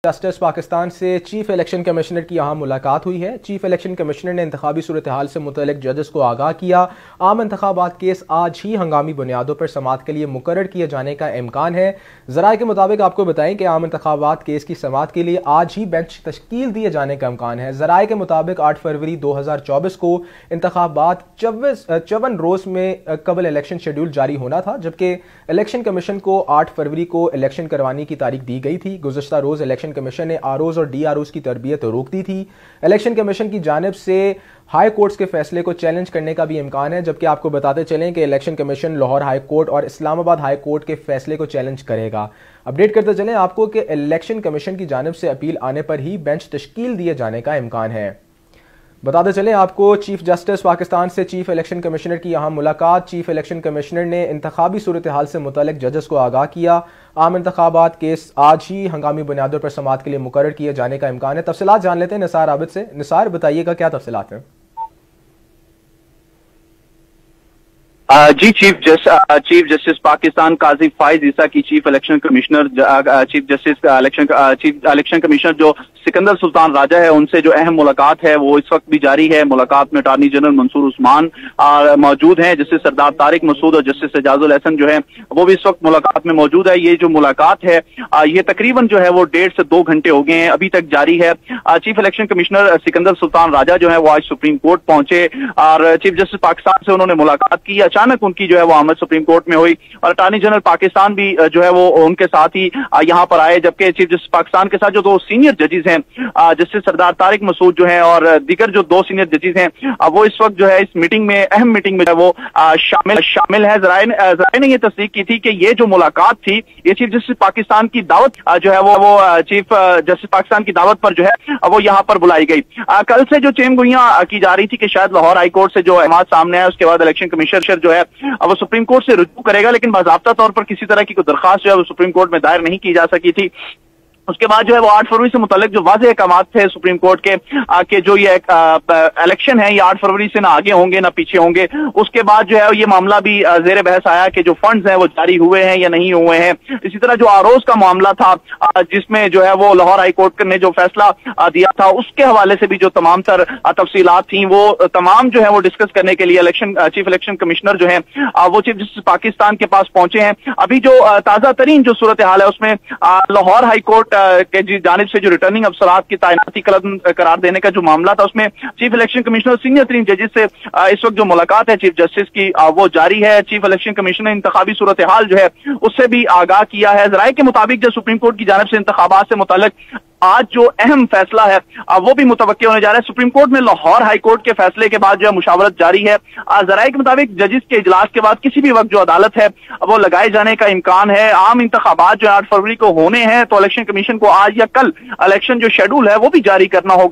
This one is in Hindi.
जस्टिस पाकिस्तान से चीफ इलेक्शन कमिश्नर की यहाँ मुलाकात हुई है। चीफ इलेक्शन कमिश्नर ने इंतखाबी सूरत हाल से मुतल्लिक जजेस को आगाह किया। आम इंतखाबात केस आज ही हंगामी बुनियादों पर समाअत के लिए मुकर्रर किए जाने का इम्कान है। ज़राए के मुताबिक आपको बताएं कि आम इंतखाबात केस की समाअत के लिए आज ही बेंच तश्कील दिए जाने का इम्कान है। ज़राए के मुताबिक 8 फरवरी 2024 को इंतखाबात 54 रोज़ में कबल इलेक्शन शेड्यूल जारी होना था, जबकि इलेक्शन कमीशन को 8 फरवरी को इलेक्शन करवाने की तारीख दी गई थी। गुज़श्ता रोज़ इलेक्शन कमीशन ने आरओज़ और डीआरओज़ की तरबियत रोक दी थी। इलेक्शन कमीशन की जानिब से हाई कोर्ट्स के फैसले को चैलेंज करने का भी इम्कान है, जबकि आपको बताते चलें कि election commission Lahore high court और इस्लामाबाद हाई कोर्ट के फैसले को चैलेंज करेगा। अपडेट करते चलें आपको कि इलेक्शन कमीशन की जानिब से अपील आने पर ही बेंच तश्कील दिए जाने का इम्कान है। बताते चलें आपको चीफ जस्टिस पाकिस्तान से चीफ इलेक्शन कमिश्नर की यहाँ मुलाकात। चीफ इलेक्शन कमिश्नर ने इंतखाबी सूरत हाल से मुतल्लिक जजेस को आगाह किया। आम इंतखाबात केस आज ही हंगामी बुनियादों पर समाअत के लिए मुकर्रर किए जाने का इम्कान है। तफसीलात जान लेते हैं निसार आबिद से। निसार, बताइएगा क्या तफसीलात हैं? जी, चीफ जस्टिस पाकिस्तान काजी फाइज ईसा की चीफ इलेक्शन कमिश्नर जो सिकंदर सुल्तान राजा है, उनसे जो अहम मुलाकात है वो इस वक्त भी जारी है। मुलाकात में अटॉर्नी जनरल मंसूर उस्मान मौजूद हैं, जस्टिस सरदार तारिक मसूद और जस्टिस एजाजुल हसन जो है वो भी इस वक्त मुलाकात में मौजूद है। ये जो मुलाकात है ये तकरीबन जो है वो 1.5 से 2 घंटे हो गए हैं, अभी तक जारी है। Chief election commissioner Sikandar Sultan Raja जो है वो आज सुप्रीम कोर्ट पहुंचे और चीफ जस्टिस पाकिस्तान से उन्होंने मुलाकात की। अचानक उनकी जो है वो आमद सुप्रीम कोर्ट में हुई और अटॉर्नी जनरल पाकिस्तान भी जो है वो उनके साथ ही यहाँ पर आए, जबकि चीफ जस्टिस पाकिस्तान के साथ जो 2 सीनियर जजेस हैं, जस्टिस सरदार तारिक मसूद जो है और दीगर जो 2 सीनियर जजेस हैं, वो इस वक्त जो है इस मीटिंग में, अहम मीटिंग में वो शामिल है। ज़राए ने ये तस्दीक की थी कि ये जो मुलाकात थी ये चीफ जस्टिस पाकिस्तान की दावत जो है वो चीफ जस्टिस पाकिस्तान की दावत पर जो है वो यहाँ पर बुलाई गई। कल से जो चेमगोइयां की जा रही थी कि शायद लाहौर हाई कोर्ट से जो अहमाद सामने आए उसके बाद इलेक्शन कमिश्नर जो है वो सुप्रीम कोर्ट से रुजू करेगा, लेकिन बाज़ाब्ता तौर पर किसी तरह की कोई दरखास्त जो है वो सुप्रीम कोर्ट में दायर नहीं की जा सकी थी। उसके बाद जो है वो 8 फरवरी से मुतल्लिक जो वाज़ेह अहकामात थे सुप्रीम कोर्ट के जो ये इलेक्शन है ये 8 फरवरी से ना आगे होंगे ना पीछे होंगे। उसके बाद जो है ये मामला भी जेर बहस आया कि जो फंड्स हैं वो जारी हुए हैं या नहीं हुए हैं। इसी तरह जो आरोज का मामला था जिसमें जो है वो लाहौर हाई कोर्ट ने जो फैसला दिया था उसके हवाले से भी जो तमाम तर तफसीलात थी वो तमाम जो है वो डिस्कस करने के लिए चीफ इलेक्शन कमिश्नर जो है वो चीफ जस्टिस पाकिस्तान के पास पहुंचे हैं। अभी जो ताजा तरीन जो सूरत हाल है उसमें लाहौर हाई कोर्ट के जानिब से जो रिटर्निंग अफसरात की तैनाती करार देने का जो मामला था उसमें चीफ इलेक्शन कमिश्नर सीनियर तरीन जजेस से इस वक्त जो मुलाकात है चीफ जस्टिस की वो जारी है। चीफ इलेक्शन कमिश्नर ने इंतखाबी सूरत हाल जो है उससे भी आगाह किया है। ज़राए के मुताबिक जो सुप्रीम कोर्ट की जानिब से इंतखाबात से मुतल्लिक आज जो अहम फैसला है वो भी मुतवक्की होने जा रहा है। सुप्रीम कोर्ट में लाहौर हाई कोर्ट के फैसले के बाद जो है मुशावरत जारी है। ज़राए के मुताबिक जजेस के इजलास के बाद किसी भी वक्त जो अदालत है वो लगाए जाने का इम्कान है। आम इंतखाबात जो 8 फरवरी को होने हैं तो इलेक्शन कमीशन को आज या कल इलेक्शन जो शेड्यूल है वो भी जारी करना होगा।